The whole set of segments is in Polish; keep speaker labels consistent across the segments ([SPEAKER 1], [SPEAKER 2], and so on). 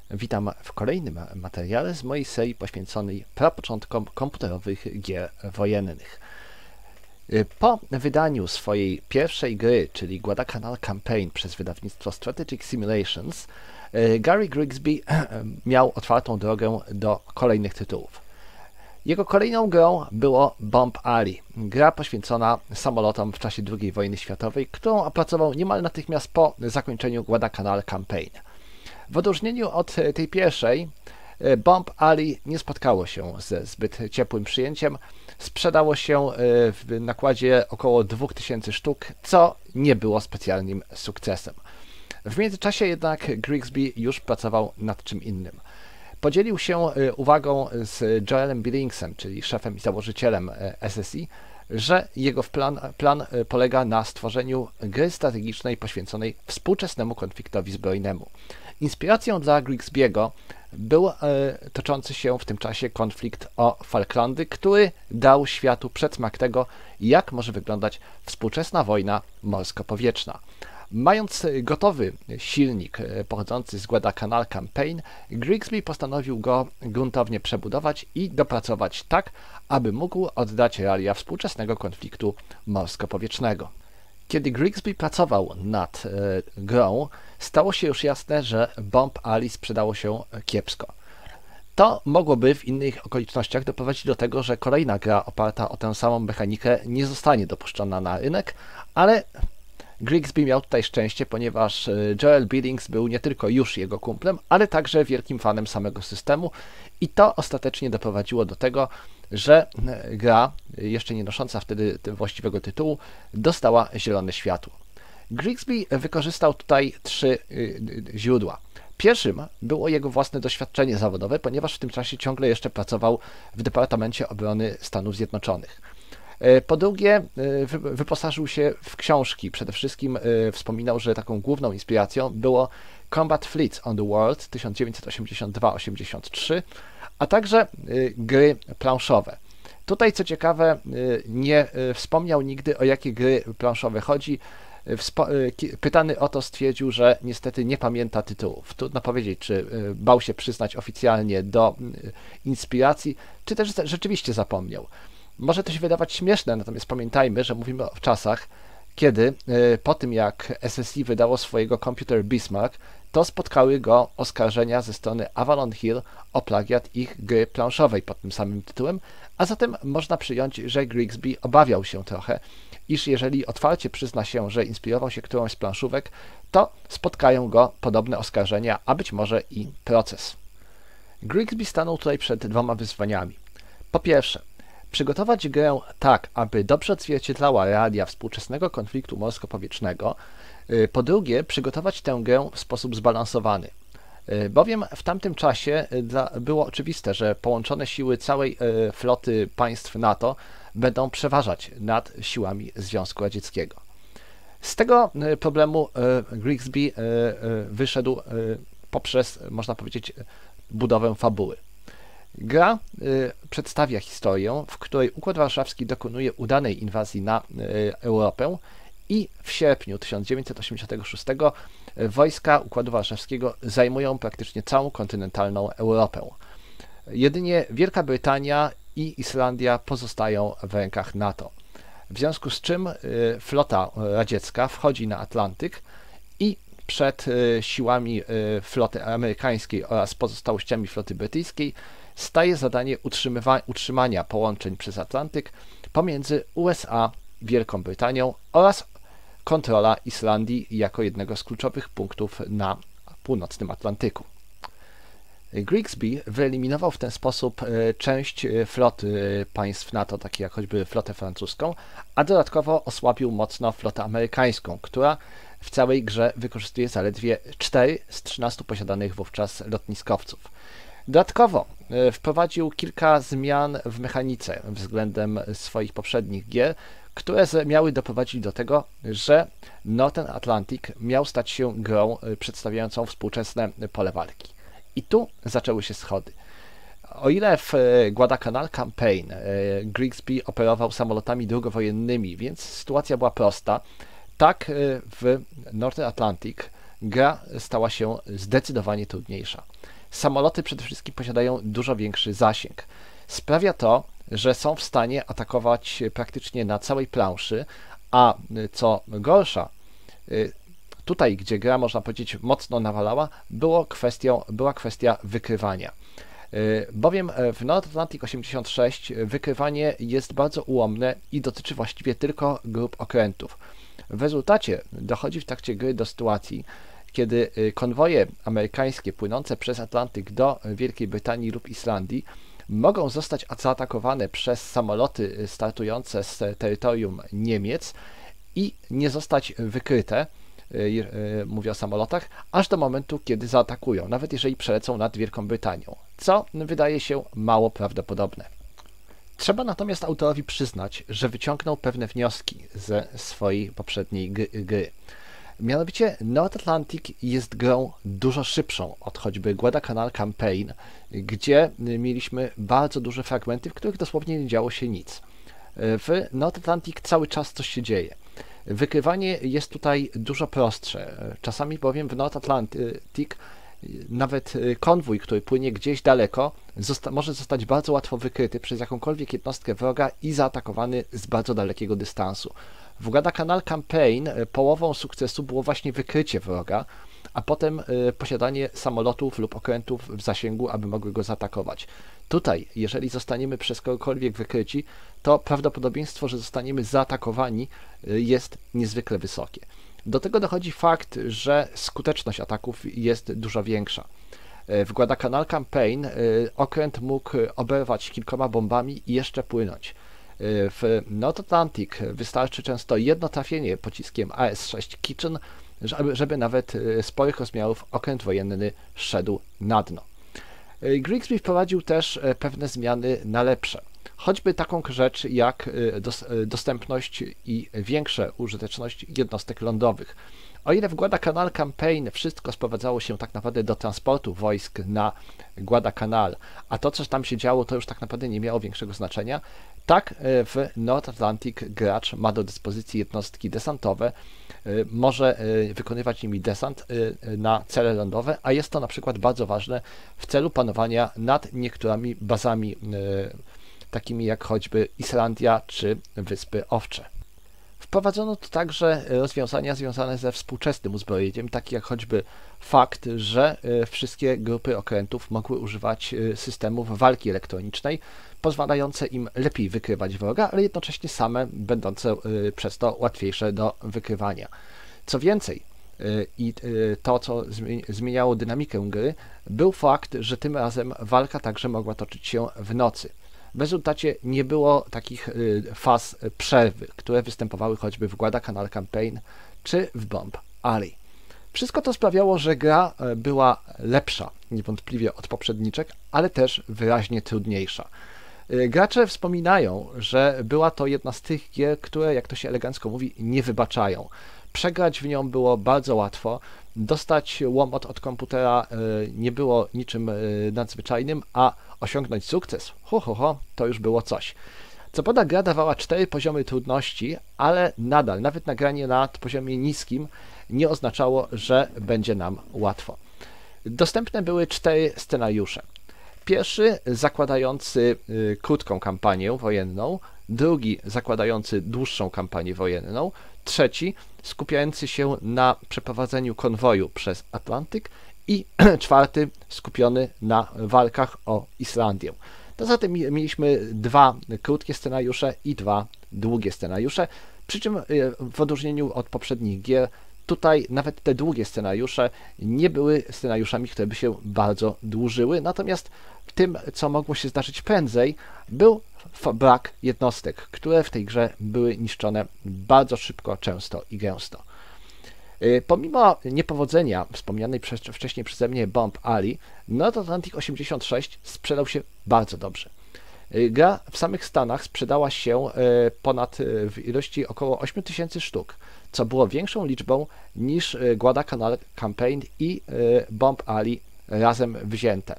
[SPEAKER 1] Witam w kolejnym materiale z mojej serii poświęconej prapoczątkom komputerowych gier wojennych. Po wydaniu swojej pierwszej gry, czyli Guadalcanal Campaign przez wydawnictwo Strategic Simulations, Gary Grigsby miał otwartą drogę do kolejnych tytułów. Jego kolejną grą było Bomb Alley, gra poświęcona samolotom w czasie II wojny światowej, którą opracował niemal natychmiast po zakończeniu Guadalcanal Campaign. W odróżnieniu od tej pierwszej, Bomb Alley nie spotkało się ze zbyt ciepłym przyjęciem. Sprzedało się w nakładzie około 2000 sztuk, co nie było specjalnym sukcesem. W międzyczasie jednak Grigsby już pracował nad czym innym. Podzielił się uwagą z Joelem Billingsem, czyli szefem i założycielem SSI, że jego plan polega na stworzeniu gry strategicznej poświęconej współczesnemu konfliktowi zbrojnemu. Inspiracją dla Grigsby'ego był toczący się w tym czasie konflikt o Falklandy, który dał światu przedsmak tego, jak może wyglądać współczesna wojna morsko-powietrzna. Mając gotowy silnik pochodzący z Guadalcanal Campaign, Grigsby postanowił go gruntownie przebudować i dopracować tak, aby mógł oddać realia współczesnego konfliktu morsko-powietrznego. Kiedy Grigsby pracował nad grą, stało się już jasne, że Bomb Alley sprzedało się kiepsko. To mogłoby w innych okolicznościach doprowadzić do tego, że kolejna gra oparta o tę samą mechanikę nie zostanie dopuszczona na rynek, ale Grigsby miał tutaj szczęście, ponieważ Joel Billings był nie tylko już jego kumplem, ale także wielkim fanem samego systemu i to ostatecznie doprowadziło do tego, że gra, jeszcze nie nosząca wtedy właściwego tytułu, dostała zielone światło. Grigsby wykorzystał tutaj trzy źródła. Pierwszym było jego własne doświadczenie zawodowe, ponieważ w tym czasie ciągle jeszcze pracował w Departamencie Obrony Stanów Zjednoczonych. Po drugie, wyposażył się w książki. Przede wszystkim wspominał, że taką główną inspiracją było Combat Fleets on the World 1982-83, a także gry planszowe. Tutaj, co ciekawe, nie wspomniał nigdy, o jakie gry planszowe chodzi. Pytany o to stwierdził, że niestety nie pamięta tytułów. Trudno powiedzieć, czy bał się przyznać oficjalnie do inspiracji, czy też rzeczywiście zapomniał. Może to się wydawać śmieszne, natomiast pamiętajmy, że mówimy o czasach, kiedy po tym jak SSI wydało swojego Computer Bismarck, to spotkały go oskarżenia ze strony Avalon Hill o plagiat ich gry planszowej pod tym samym tytułem, a zatem można przyjąć, że Grigsby obawiał się trochę, iż jeżeli otwarcie przyzna się, że inspirował się którąś z planszówek, to spotkają go podobne oskarżenia, a być może i proces. Grigsby stanął tutaj przed dwoma wyzwaniami. Po pierwsze, przygotować grę tak, aby dobrze odzwierciedlała realia współczesnego konfliktu morsko-powietrznego. Po drugie, przygotować tę grę w sposób zbalansowany. Bowiem w tamtym czasie było oczywiste, że połączone siły całej floty państw NATO będą przeważać nad siłami Związku Radzieckiego. Z tego problemu Grigsby wyszedł poprzez, można powiedzieć, budowę fabuły. Gra przedstawia historię, w której Układ Warszawski dokonuje udanej inwazji na Europę i w sierpniu 1986 wojska Układu Warszawskiego zajmują praktycznie całą kontynentalną Europę. Jedynie Wielka Brytania i Islandia pozostają w rękach NATO. W związku z czym flota radziecka wchodzi na Atlantyk i przed siłami floty amerykańskiej oraz pozostałościami floty brytyjskiej staje zadanie utrzymania połączeń przez Atlantyk pomiędzy USA, Wielką Brytanią oraz kontrola Islandii jako jednego z kluczowych punktów na północnym Atlantyku. Grigsby wyeliminował w ten sposób część floty państw NATO, takie jak choćby flotę francuską, a dodatkowo osłabił mocno flotę amerykańską, która w całej grze wykorzystuje zaledwie 4 z 13 posiadanych wówczas lotniskowców. Dodatkowo wprowadził kilka zmian w mechanice względem swoich poprzednich gier, które miały doprowadzić do tego, że Northern Atlantic miał stać się grą przedstawiającą współczesne pole walki. I tu zaczęły się schody. O ile w Guadalcanal Campaign Grigsby operował samolotami drugowojennymi, więc sytuacja była prosta, tak w Northern Atlantic gra stała się zdecydowanie trudniejsza. Samoloty przede wszystkim posiadają dużo większy zasięg. Sprawia to, że są w stanie atakować praktycznie na całej planszy, a co gorsza, tutaj, gdzie gra, można powiedzieć, mocno nawalała, była kwestia wykrywania. Bowiem w North Atlantic 86 wykrywanie jest bardzo ułomne i dotyczy właściwie tylko grup okrętów. W rezultacie dochodzi w trakcie gry do sytuacji, kiedy konwoje amerykańskie płynące przez Atlantyk do Wielkiej Brytanii lub Islandii mogą zostać zaatakowane przez samoloty startujące z terytorium Niemiec i nie zostać wykryte, mówię o samolotach, aż do momentu, kiedy zaatakują, nawet jeżeli przelecą nad Wielką Brytanią, co wydaje się mało prawdopodobne. Trzeba natomiast autorowi przyznać, że wyciągnął pewne wnioski ze swojej poprzedniej gry. Mianowicie North Atlantic jest grą dużo szybszą od choćby Guadalcanal Campaign, gdzie mieliśmy bardzo duże fragmenty, w których dosłownie nie działo się nic. W North Atlantic cały czas coś się dzieje. Wykrywanie jest tutaj dużo prostsze. Czasami bowiem w North Atlantic nawet konwój, który płynie gdzieś daleko, może zostać bardzo łatwo wykryty przez jakąkolwiek jednostkę wroga i zaatakowany z bardzo dalekiego dystansu. W Guadalcanal Campaign połową sukcesu było właśnie wykrycie wroga, a potem posiadanie samolotów lub okrętów w zasięgu, aby mogły go zaatakować. Tutaj, jeżeli zostaniemy przez kogokolwiek wykryci, to prawdopodobieństwo, że zostaniemy zaatakowani, jest niezwykle wysokie. Do tego dochodzi fakt, że skuteczność ataków jest dużo większa. W Guadalcanal Campaign okręt mógł oberwać kilkoma bombami i jeszcze płynąć. W North Atlantic wystarczy często jedno trafienie pociskiem AS-6 Kitchen, żeby nawet sporych rozmiarów okręt wojenny szedł na dno. Grigsby wprowadził też pewne zmiany na lepsze. Choćby taką rzecz jak dostępność i większa użyteczność jednostek lądowych. O ile w Guadalcanal Campaign wszystko sprowadzało się tak naprawdę do transportu wojsk na Guadalcanal, a to, co tam się działo, to już tak naprawdę nie miało większego znaczenia, tak w North Atlantic gracz ma do dyspozycji jednostki desantowe, może wykonywać nimi desant na cele lądowe, a jest to na przykład bardzo ważne w celu panowania nad niektórymi bazami, takimi jak choćby Islandia czy Wyspy Owcze. Wprowadzono tu także rozwiązania związane ze współczesnym uzbrojeniem, takie jak choćby fakt, że wszystkie grupy okrętów mogły używać systemów walki elektronicznej, pozwalające im lepiej wykrywać wroga, ale jednocześnie same będące przez to łatwiejsze do wykrywania. Co więcej, i to, co zmieniało dynamikę gry, był fakt, że tym razem walka także mogła toczyć się w nocy. W rezultacie nie było takich faz przerwy, które występowały choćby w Guadalcanal Campaign czy w Bomb Alley. Wszystko to sprawiało, że gra była lepsza niewątpliwie od poprzedniczek, ale też wyraźnie trudniejsza. Gracze wspominają, że była to jedna z tych gier, które, jak to się elegancko mówi, nie wybaczają. Przegrać w nią było bardzo łatwo, dostać łomot od komputera nie było niczym nadzwyczajnym, a osiągnąć sukces, to już było coś. Co prawda gra dawała 4 poziomy trudności, ale nadal, nawet nagranie na poziomie niskim nie oznaczało, że będzie nam łatwo. Dostępne były 4 scenariusze. Pierwszy zakładający krótką kampanię wojenną, drugi zakładający dłuższą kampanię wojenną, trzeci skupiający się na przeprowadzeniu konwoju przez Atlantyk i czwarty skupiony na walkach o Islandię. Poza tym mieliśmy 2 krótkie scenariusze i 2 długie scenariusze, przy czym w odróżnieniu od poprzednich gier tutaj nawet te długie scenariusze nie były scenariuszami, które by się bardzo dłużyły, natomiast w tym, co mogło się zdarzyć prędzej, był brak jednostek, które w tej grze były niszczone bardzo szybko, często i gęsto. Pomimo niepowodzenia wspomnianej wcześniej przeze mnie Bomb Alley, North Atlantic 86 sprzedał się bardzo dobrze. Gra w samych Stanach sprzedała się w ilości około 8000 sztuk, co było większą liczbą niż Guadalcanal Campaign i Bomb Alley razem wzięte.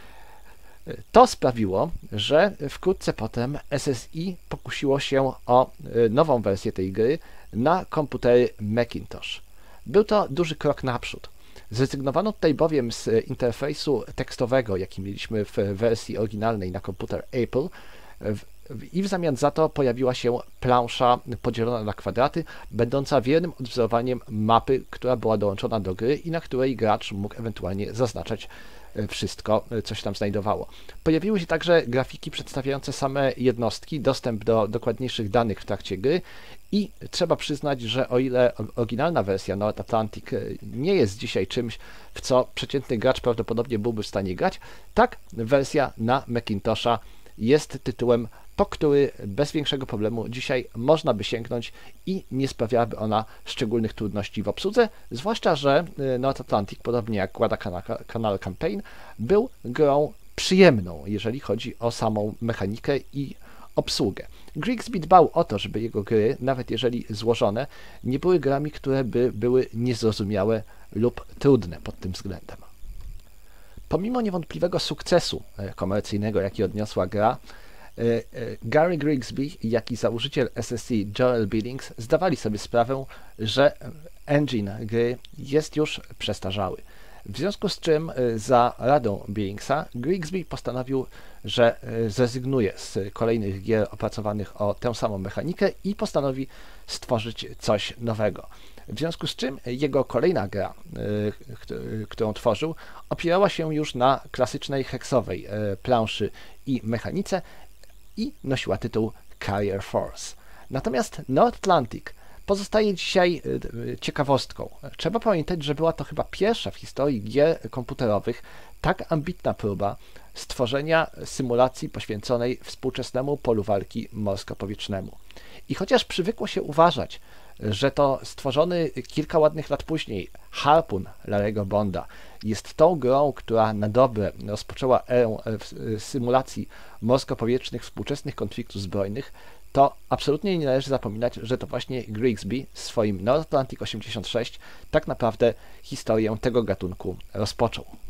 [SPEAKER 1] To sprawiło, że wkrótce potem SSI pokusiło się o nową wersję tej gry na komputery Macintosh. Był to duży krok naprzód. Zrezygnowano tutaj bowiem z interfejsu tekstowego, jaki mieliśmy w wersji oryginalnej na komputer Apple, i w zamian za to pojawiła się plansza podzielona na kwadraty, będąca wiernym odwzorowaniem mapy, która była dołączona do gry i na której gracz mógł ewentualnie zaznaczać wszystko, co się tam znajdowało. Pojawiły się także grafiki przedstawiające same jednostki, dostęp do dokładniejszych danych w trakcie gry i trzeba przyznać, że o ile oryginalna wersja North Atlantic nie jest dzisiaj czymś, w co przeciętny gracz prawdopodobnie byłby w stanie grać, tak wersja na Macintosha jest tytułem, po który bez większego problemu dzisiaj można by sięgnąć i nie sprawiałaby ona szczególnych trudności w obsłudze, zwłaszcza, że North Atlantic, podobnie jak Guadalcanal Campaign, był grą przyjemną, jeżeli chodzi o samą mechanikę i obsługę. Grigsby dbał o to, żeby jego gry, nawet jeżeli złożone, nie były grami, które by były niezrozumiałe lub trudne pod tym względem. Pomimo niewątpliwego sukcesu komercyjnego, jaki odniosła gra, Gary Grigsby, jak i założyciel SSC Joel Billings zdawali sobie sprawę, że engine gry jest już przestarzały. W związku z czym za radą Billingsa Grigsby postanowił, że zrezygnuje z kolejnych gier opracowanych o tę samą mechanikę i postanowi stworzyć coś nowego. W związku z czym jego kolejna gra, którą tworzył, opierała się już na klasycznej heksowej planszy i mechanice i nosiła tytuł Carrier Force. Natomiast North Atlantic pozostaje dzisiaj ciekawostką. Trzeba pamiętać, że była to chyba pierwsza w historii gier komputerowych tak ambitna próba stworzenia symulacji poświęconej współczesnemu polu walki morsko-powietrznemu. I chociaż przywykło się uważać, że to stworzony kilka ładnych lat później Harpoon Larry'ego Bonda jest tą grą, która na dobre rozpoczęła erę symulacji morsko-powietrznych współczesnych konfliktów zbrojnych, to absolutnie nie należy zapominać, że to właśnie Grigsby w swoim North Atlantic 86 tak naprawdę historię tego gatunku rozpoczął.